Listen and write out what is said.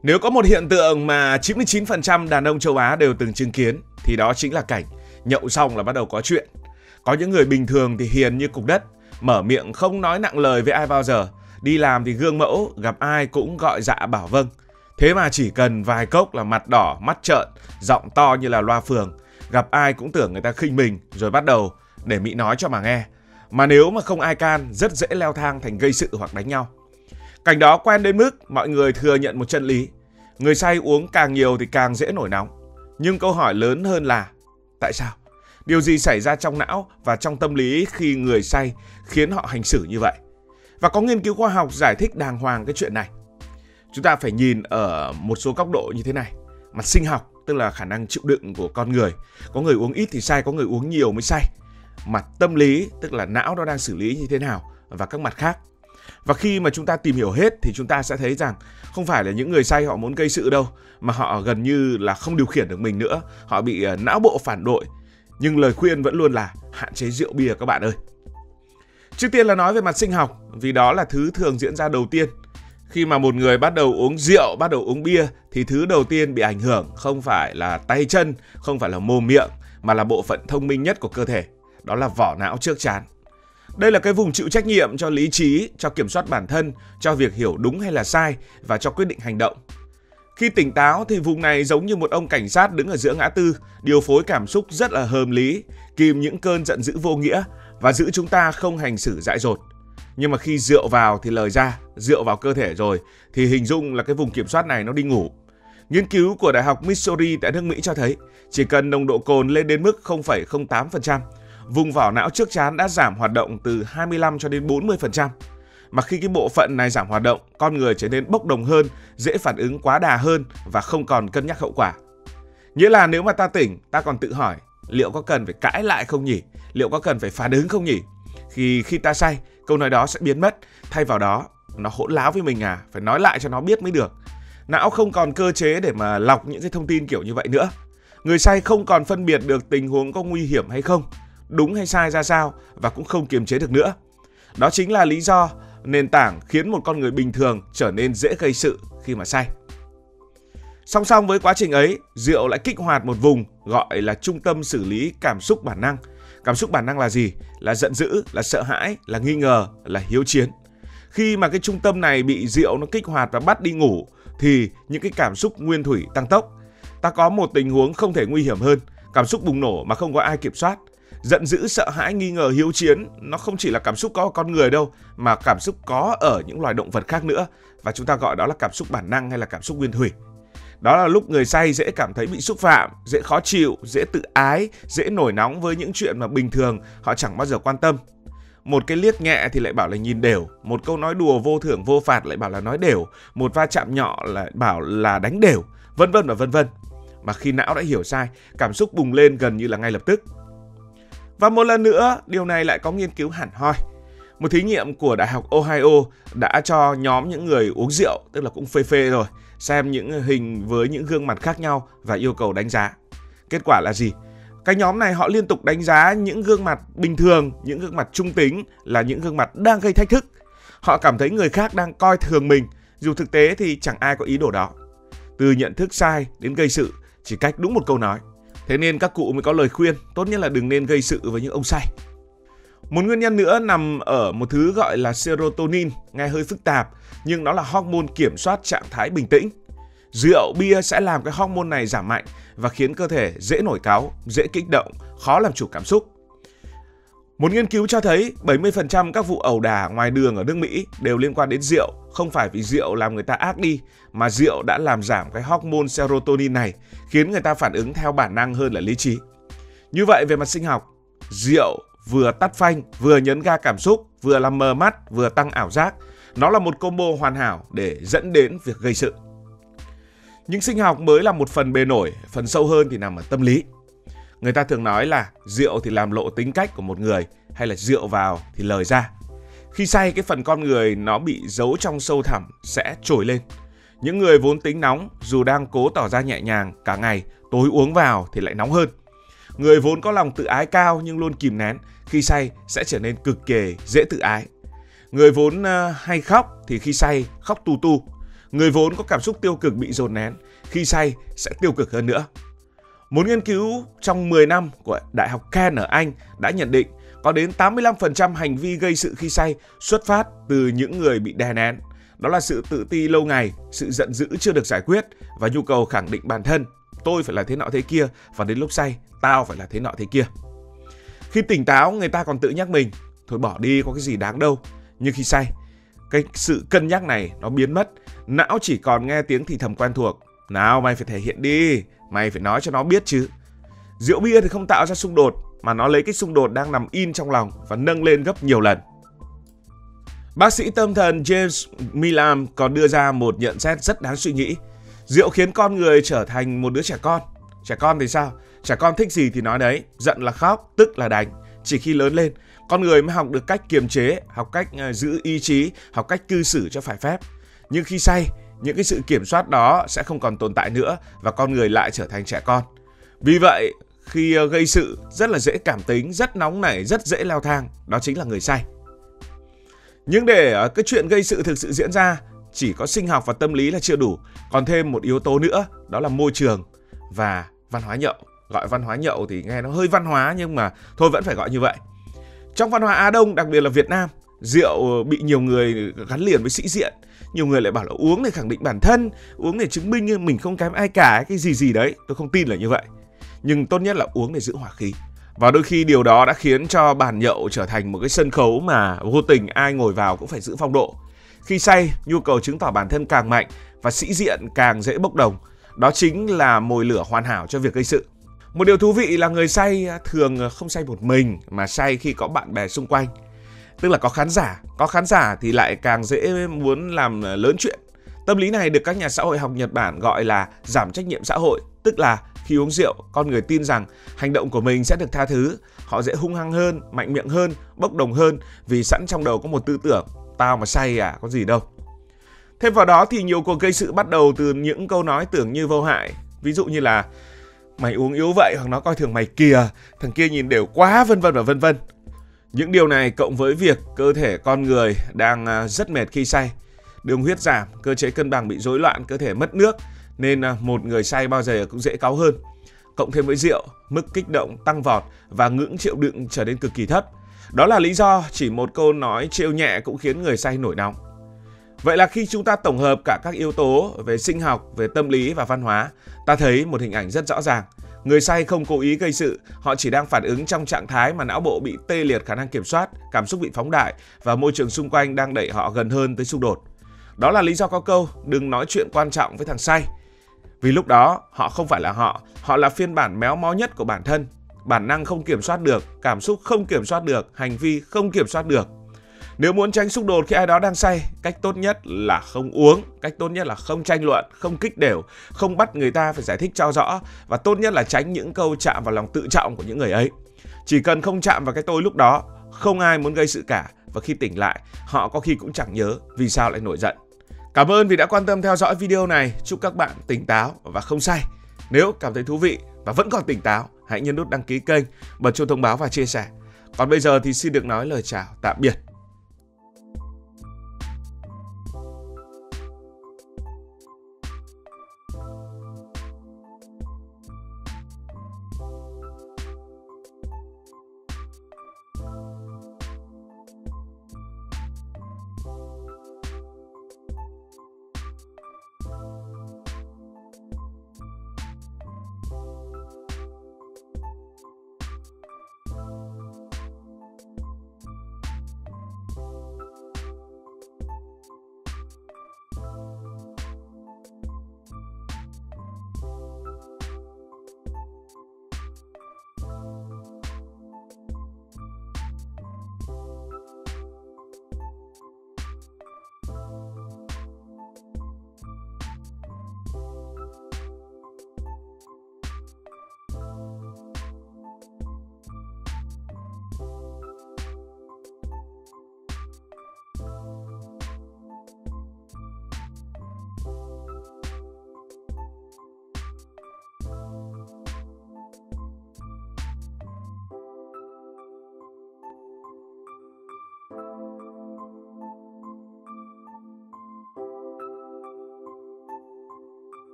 Nếu có một hiện tượng mà 99% đàn ông châu Á đều từng chứng kiến thì đó chính là cảnh nhậu xong là bắt đầu có chuyện. Có những người bình thường thì hiền như cục đất, mở miệng không nói nặng lời với ai bao giờ, đi làm thì gương mẫu, gặp ai cũng gọi dạ bảo vâng. Thế mà chỉ cần vài cốc là mặt đỏ, mắt trợn, giọng to như là loa phường, gặp ai cũng tưởng người ta khinh mình rồi bắt đầu để Mỹ nói cho mà nghe. Mà nếu mà không ai can, rất dễ leo thang thành gây sự hoặc đánh nhau. Cảnh đó quen đến mức mọi người thừa nhận một chân lý: người say uống càng nhiều thì càng dễ nổi nóng. Nhưng câu hỏi lớn hơn là tại sao? Điều gì xảy ra trong não và trong tâm lý khi người say khiến họ hành xử như vậy? Và có nghiên cứu khoa học giải thích đàng hoàng cái chuyện này. Chúng ta phải nhìn ở một số góc độ như thế này. Mặt sinh học, tức là khả năng chịu đựng của con người. Có người uống ít thì say, có người uống nhiều mới say. Mặt tâm lý, tức là não nó đang xử lý như thế nào, và các mặt khác. Và khi mà chúng ta tìm hiểu hết thì chúng ta sẽ thấy rằng không phải là những người say họ muốn gây sự đâu, mà họ gần như là không điều khiển được mình nữa. Họ bị não bộ phản đội. Nhưng lời khuyên vẫn luôn là hạn chế rượu bia các bạn ơi. Trước tiên là nói về mặt sinh học, vì đó là thứ thường diễn ra đầu tiên. Khi mà một người bắt đầu uống rượu, bắt đầu uống bia thì thứ đầu tiên bị ảnh hưởng không phải là tay chân, không phải là mồm miệng, mà là bộ phận thông minh nhất của cơ thể. Đó là vỏ não trước trán. Đây là cái vùng chịu trách nhiệm cho lý trí, cho kiểm soát bản thân, cho việc hiểu đúng hay là sai và cho quyết định hành động. Khi tỉnh táo thì vùng này giống như một ông cảnh sát đứng ở giữa ngã tư, điều phối cảm xúc rất là hợp lý, kìm những cơn giận dữ vô nghĩa và giữ chúng ta không hành xử dại dột. Nhưng mà khi rượu vào thì lời ra, rượu vào cơ thể rồi thì hình dung là cái vùng kiểm soát này nó đi ngủ. Nghiên cứu của Đại học Missouri tại nước Mỹ cho thấy chỉ cần nồng độ cồn lên đến mức 0,08%, vùng vỏ não trước trán đã giảm hoạt động từ 25 cho đến 40%. Mà khi cái bộ phận này giảm hoạt động, con người trở nên bốc đồng hơn, dễ phản ứng quá đà hơn và không còn cân nhắc hậu quả. Nghĩa là nếu mà ta tỉnh, ta còn tự hỏi liệu có cần phải cãi lại không nhỉ? Liệu có cần phải phản ứng không nhỉ? Khi ta say, câu nói đó sẽ biến mất. Thay vào đó, nó hỗn láo với mình phải nói lại cho nó biết mới được. Não không còn cơ chế để mà lọc những cái thông tin kiểu như vậy nữa. Người say không còn phân biệt được tình huống có nguy hiểm hay không, đúng hay sai ra sao, và cũng không kiềm chế được nữa. Đó chính là lý do nền tảng khiến một con người bình thường trở nên dễ gây sự khi mà say. Song song với quá trình ấy, rượu lại kích hoạt một vùng gọi là trung tâm xử lý cảm xúc bản năng. Cảm xúc bản năng là gì? Là giận dữ, là sợ hãi, là nghi ngờ, là hiếu chiến. Khi mà cái trung tâm này bị rượu nó kích hoạt và bắt đi ngủ thì những cái cảm xúc nguyên thủy tăng tốc. Ta có một tình huống không thể nguy hiểm hơn, cảm xúc bùng nổ mà không có ai kiểm soát. Giận dữ, sợ hãi, nghi ngờ, hiếu chiến, nó không chỉ là cảm xúc có ở con người đâu, mà cảm xúc có ở những loài động vật khác nữa. Và chúng ta gọi đó là cảm xúc bản năng hay là cảm xúc nguyên thủy. Đó là lúc người say dễ cảm thấy bị xúc phạm, dễ khó chịu, dễ tự ái, dễ nổi nóng với những chuyện mà bình thường họ chẳng bao giờ quan tâm. Một cái liếc nhẹ thì lại bảo là nhìn đều, một câu nói đùa vô thưởng vô phạt lại bảo là nói đều, một va chạm nhỏ lại bảo là đánh đều, vân vân và vân vân. Mà khi não đã hiểu sai, cảm xúc bùng lên gần như là ngay lập tức. Và một lần nữa, điều này lại có nghiên cứu hẳn hoi. Một thí nghiệm của Đại học Ohio đã cho nhóm những người uống rượu, tức là cũng phê phê rồi, xem những hình với những gương mặt khác nhau và yêu cầu đánh giá. Kết quả là gì? Cái nhóm này họ liên tục đánh giá những gương mặt bình thường, những gương mặt trung tính là những gương mặt đang gây thách thức. Họ cảm thấy người khác đang coi thường mình, dù thực tế thì chẳng ai có ý đồ đó. Từ nhận thức sai đến gây sự chỉ cách đúng một câu nói. Thế nên các cụ mới có lời khuyên tốt nhất là đừng nên gây sự với những ông say. Một nguyên nhân nữa nằm ở một thứ gọi là serotonin, nghe hơi phức tạp, nhưng nó là hormone kiểm soát trạng thái bình tĩnh. Rượu, bia sẽ làm cái hormone này giảm mạnh và khiến cơ thể dễ nổi cáu, dễ kích động, khó làm chủ cảm xúc. Một nghiên cứu cho thấy 70% các vụ ẩu đả ngoài đường ở nước Mỹ đều liên quan đến rượu. Không phải vì rượu làm người ta ác đi, mà rượu đã làm giảm cái hormone serotonin này, khiến người ta phản ứng theo bản năng hơn là lý trí. Như vậy về mặt sinh học, rượu vừa tắt phanh, vừa nhấn ga cảm xúc, vừa làm mờ mắt, vừa tăng ảo giác. Nó là một combo hoàn hảo để dẫn đến việc gây sự. Nhưng sinh học mới là một phần bề nổi, phần sâu hơn thì nằm ở tâm lý. Người ta thường nói là rượu thì làm lộ tính cách của một người, hay là rượu vào thì lời ra. Khi say, cái phần con người nó bị giấu trong sâu thẳm sẽ trồi lên. Những người vốn tính nóng, dù đang cố tỏ ra nhẹ nhàng cả ngày, tối uống vào thì lại nóng hơn. Người vốn có lòng tự ái cao nhưng luôn kìm nén, khi say sẽ trở nên cực kỳ dễ tự ái. Người vốn hay khóc thì khi say khóc tu tu. Người vốn có cảm xúc tiêu cực bị dồn nén, khi say sẽ tiêu cực hơn nữa. Một nghiên cứu trong 10 năm của Đại học Kent ở Anh đã nhận định có đến 85% hành vi gây sự khi say xuất phát từ những người bị đè nén. Đó là sự tự ti lâu ngày, sự giận dữ chưa được giải quyết và nhu cầu khẳng định bản thân. Tôi phải là thế nọ thế kia, và đến lúc say, tao phải là thế nọ thế kia. Khi tỉnh táo, người ta còn tự nhắc mình, thôi bỏ đi, có cái gì đáng đâu. Nhưng khi say, cái sự cân nhắc này nó biến mất. Não chỉ còn nghe tiếng thì thầm quen thuộc. Nào, mày phải thể hiện đi, mày phải nói cho nó biết chứ. Rượu bia thì không tạo ra xung đột, mà nó lấy cái xung đột đang nằm in trong lòng và nâng lên gấp nhiều lần. Bác sĩ tâm thần James Milam còn đưa ra một nhận xét rất đáng suy nghĩ. Rượu khiến con người trở thành một đứa trẻ con. Trẻ con thì sao? Trẻ con thích gì thì nói đấy, giận là khóc, tức là đánh. Chỉ khi lớn lên, con người mới học được cách kiềm chế, học cách giữ ý chí, học cách cư xử cho phải phép. Nhưng khi say, những cái sự kiểm soát đó sẽ không còn tồn tại nữa và con người lại trở thành trẻ con. Vì vậy, khi gây sự rất là dễ cảm tính, rất nóng nảy, rất dễ leo thang, đó chính là người say. Nhưng để cái chuyện gây sự thực sự diễn ra, chỉ có sinh học và tâm lý là chưa đủ, còn thêm một yếu tố nữa, đó là môi trường và văn hóa nhậu. Gọi văn hóa nhậu thì nghe nó hơi văn hóa, nhưng mà thôi vẫn phải gọi như vậy. Trong văn hóa Á Đông, đặc biệt là Việt Nam, rượu bị nhiều người gắn liền với sĩ diện. Nhiều người lại bảo là uống để khẳng định bản thân, uống để chứng minh mình không kém ai cả, cái gì gì đấy. Tôi không tin là như vậy. Nhưng tốt nhất là uống để giữ hỏa khí. Và đôi khi điều đó đã khiến cho bàn nhậu trở thành một cái sân khấu mà vô tình ai ngồi vào cũng phải giữ phong độ. Khi say, nhu cầu chứng tỏ bản thân càng mạnh và sĩ diện càng dễ bốc đồng. Đó chính là mồi lửa hoàn hảo cho việc gây sự. Một điều thú vị là người say thường không say một mình mà say khi có bạn bè xung quanh. Tức là có khán giả thì lại càng dễ muốn làm lớn chuyện. Tâm lý này được các nhà xã hội học Nhật Bản gọi là giảm trách nhiệm xã hội. Tức là khi uống rượu, con người tin rằng hành động của mình sẽ được tha thứ. Họ dễ hung hăng hơn, mạnh miệng hơn, bốc đồng hơn vì sẵn trong đầu có một tư tưởng, tao mà say à, có gì đâu. Thêm vào đó thì nhiều cuộc gây sự bắt đầu từ những câu nói tưởng như vô hại. Ví dụ như là mày uống yếu vậy, hoặc nó coi thường mày kìa, thằng kia nhìn đều quá, vân vân và vân vân. Những điều này cộng với việc cơ thể con người đang rất mệt khi say, đường huyết giảm, cơ chế cân bằng bị rối loạn, cơ thể mất nước, nên một người say bao giờ cũng dễ cáu hơn. Cộng thêm với rượu, mức kích động tăng vọt và ngưỡng chịu đựng trở nên cực kỳ thấp. Đó là lý do chỉ một câu nói trêu nhẹ cũng khiến người say nổi nóng. Vậy là khi chúng ta tổng hợp cả các yếu tố về sinh học, về tâm lý và văn hóa, ta thấy một hình ảnh rất rõ ràng. Người say không cố ý gây sự, họ chỉ đang phản ứng trong trạng thái mà não bộ bị tê liệt khả năng kiểm soát, cảm xúc bị phóng đại và môi trường xung quanh đang đẩy họ gần hơn tới xung đột. Đó là lý do có câu đừng nói chuyện quan trọng với thằng say. Vì lúc đó họ không phải là họ là phiên bản méo mó nhất của bản thân. Bản năng không kiểm soát được, cảm xúc không kiểm soát được, hành vi không kiểm soát được. Nếu muốn tránh xung đột khi ai đó đang say, cách tốt nhất là không uống, cách tốt nhất là không tranh luận, không kích đều, không bắt người ta phải giải thích cho rõ, và tốt nhất là tránh những câu chạm vào lòng tự trọng của những người ấy. Chỉ cần không chạm vào cái tôi lúc đó, không ai muốn gây sự cả, và khi tỉnh lại, họ có khi cũng chẳng nhớ vì sao lại nổi giận. Cảm ơn vì đã quan tâm theo dõi video này. Chúc các bạn tỉnh táo và không say. Nếu cảm thấy thú vị và vẫn còn tỉnh táo, hãy nhấn nút đăng ký kênh, bật chuông thông báo và chia sẻ. Còn bây giờ thì xin được nói lời chào tạm biệt.